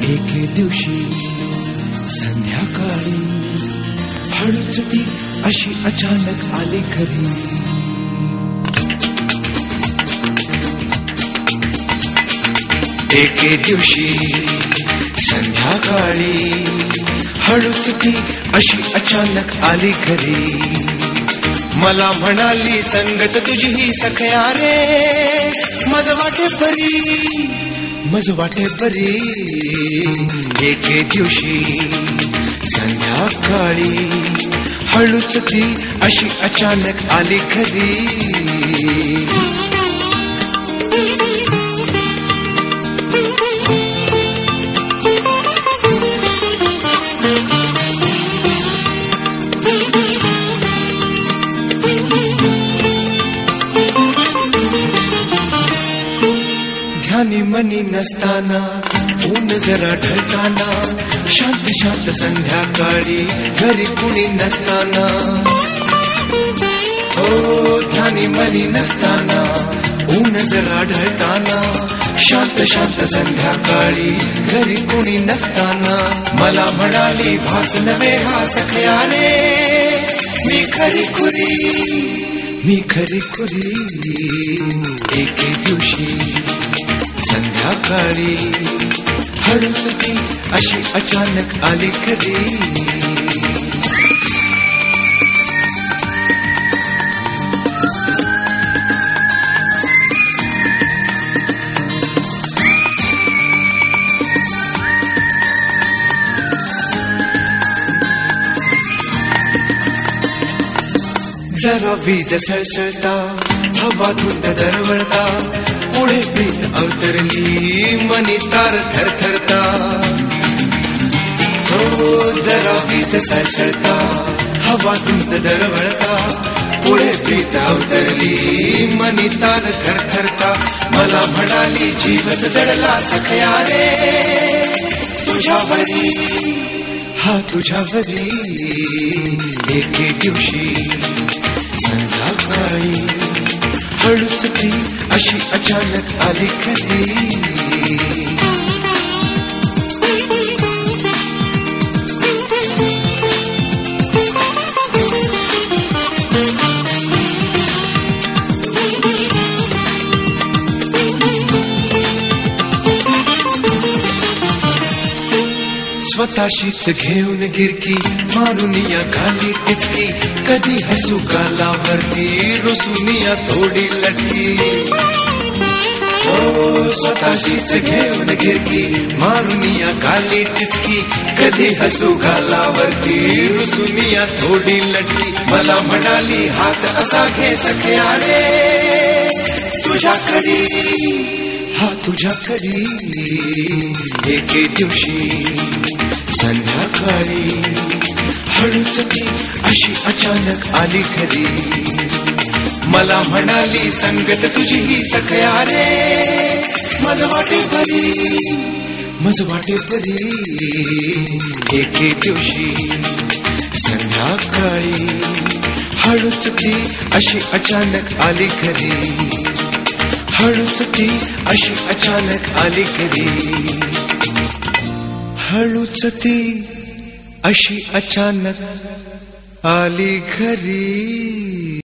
एके दिवशी संध्याकाळी हळूच ती अशी अचानक आली घरी. एके दिवशी संध्याकाळी हळूच ती अशी अचानक आली घरी. मला म्हणाली संगत तुझी ही सखया रे, मज वाटे बरी, मज वाटे बरी. एके दिवशी संध्याकाळी हळूच ती अशी अचानक आली घरी. ध्यानी मनी नसताना ऊन जरा ढळताना, शांत शांत संध्याकाळी घरी कुणी नसताना. हो ध्यानी मनी नसताना ऊन जरा ढळताना, शांत शांत संध्याकाळी घरी कुणी नसताना. मला म्हणाली भास नवे हा सखया रे, मी खरी खुरी, मी खरी खुरी. एके दिवशी संध्याकाळी हळूच ती अशी अचानक आली घरी. जरा वीज सळसळता, हवा धुंद दरवळता, पुढे प्रीत अवतरली मनी तार थरथरता. हो जरा वीज सळसळता, हवा धुंद दरवळता, पुढे प्रीत अवतरली मनी तार थरथरता. मला म्हणाली जीवच जडला सखया रे, तुझ्यावरी हा तुझ्यावरी. एके दिवशी संध्याकाळी हळूच ती अशी अचानक आली घरी. स्वतःशीच घेऊन गिरकी मारून या गाली टिचकी, कधी हसू गालावरती रुसून या थोडी लटकी. हो स्वतःशीच घेऊन गिरकी मारून या गाली टिचकी, कधी हसू गालावरती रुसून या थोडी लटकी. मला म्हणाली हात असा घे सखया रे, तुझ्या करी हा तुझ्या करी. एके दिवशी संध्याकाळी हळूच ती अशी अचानक आली घरी. मला म्हणाली संगत तुझी ही सखया रे, मज वाटे बरी, मज वाटे बरी. एके दिवशी संध्याकाळी हळूच ती अशी अचानक आली घरी. हळूच ती अशी अचानक आली घरी. हळूच ती अशी अचानक आली घरी.